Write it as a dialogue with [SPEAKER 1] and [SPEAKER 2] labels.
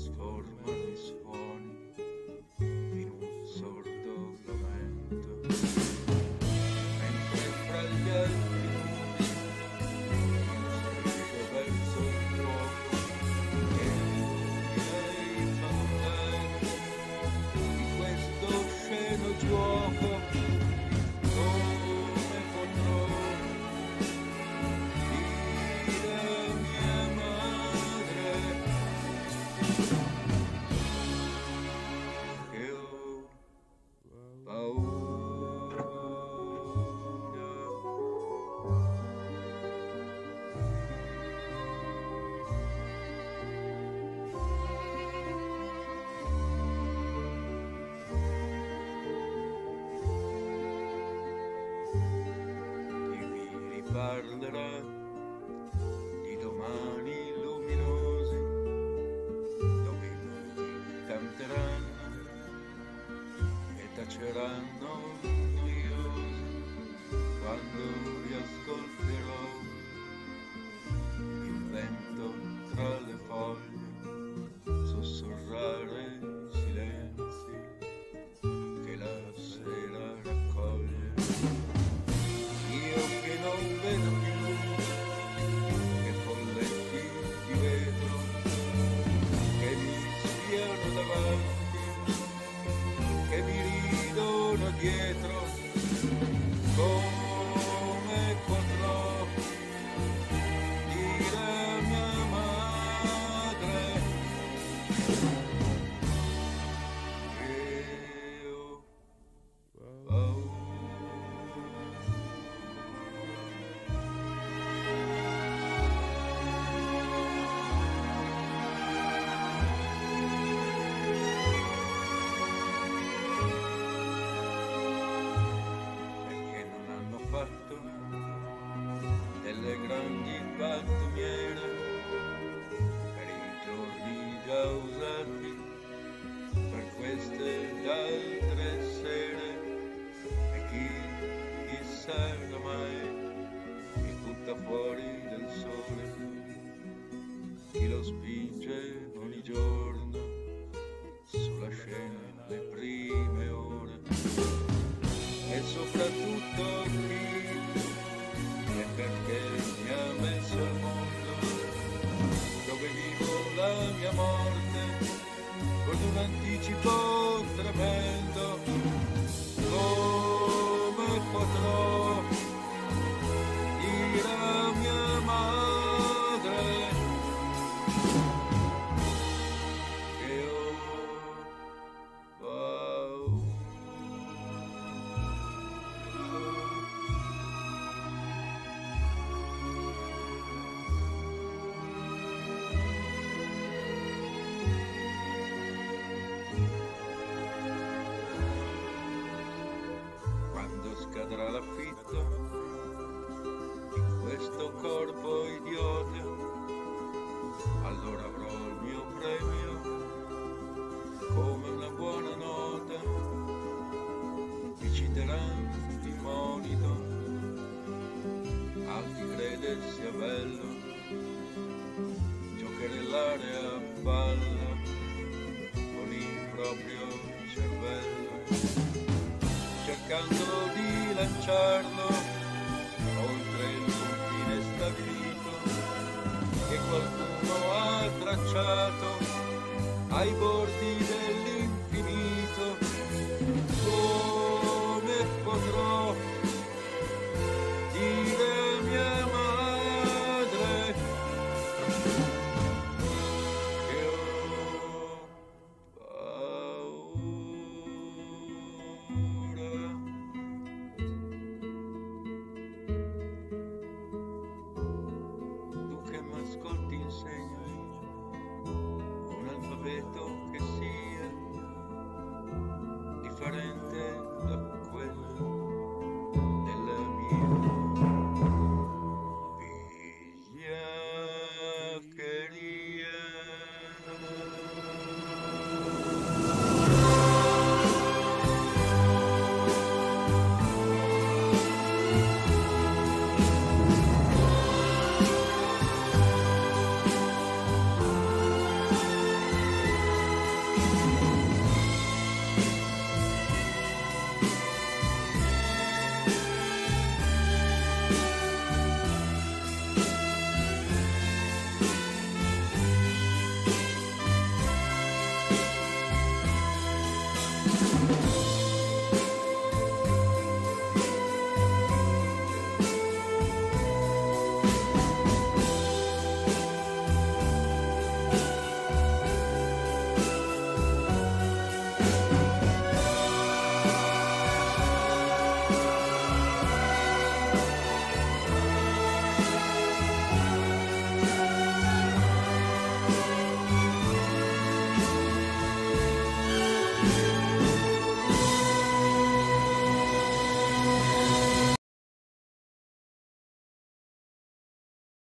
[SPEAKER 1] trasformano i suoni in un sordo lamento, mentre fra gli altri muri io striscio verso il fuoco che illumina i fantasmi di questo sceno gioco. Come potrò dire a mia madre che ho paura? Chi mi riparlerà di domani luminosi, dove i luoghi canteranno e taceranno noiosi, quando riascolterò il vento tra le foglie sussurrare silenzi che la sera raccoglie. Io che non vedo più che folletti di vetro che mi spiano davanti, che mi ridono dietro. Come potrò dire a mia madre che ho paura? Perché non hanno fatto delle grandi pattumiere per i giorni già usati, per queste ed altre sere, e chi chissà mai li butta fuori del sole, chi lo spinge ogni giorno sulla scena le prime ore. E soprattutto chi e perché mi ha messo al mondo, dove vivo la mia morte con un anticipo tremendo. Come potrò dire a mia madre che ho paura? Quando scadrà l'affitto di questo corpo idiota, allora avrò il mio premio come una buona nota. Mi citeranno di monito a chi crede sia bello giocherellare a palla con il proprio cervello, cercando di lanciarlo oltre il confine stabilito che qualcuno ha tracciato ai bordi dell'infinito. Come potrò dire a mia madre che ho paura? Tu che m'ascolti insegnami un alfabeto che sia differente da quello della mia vigliaccheria. Dio.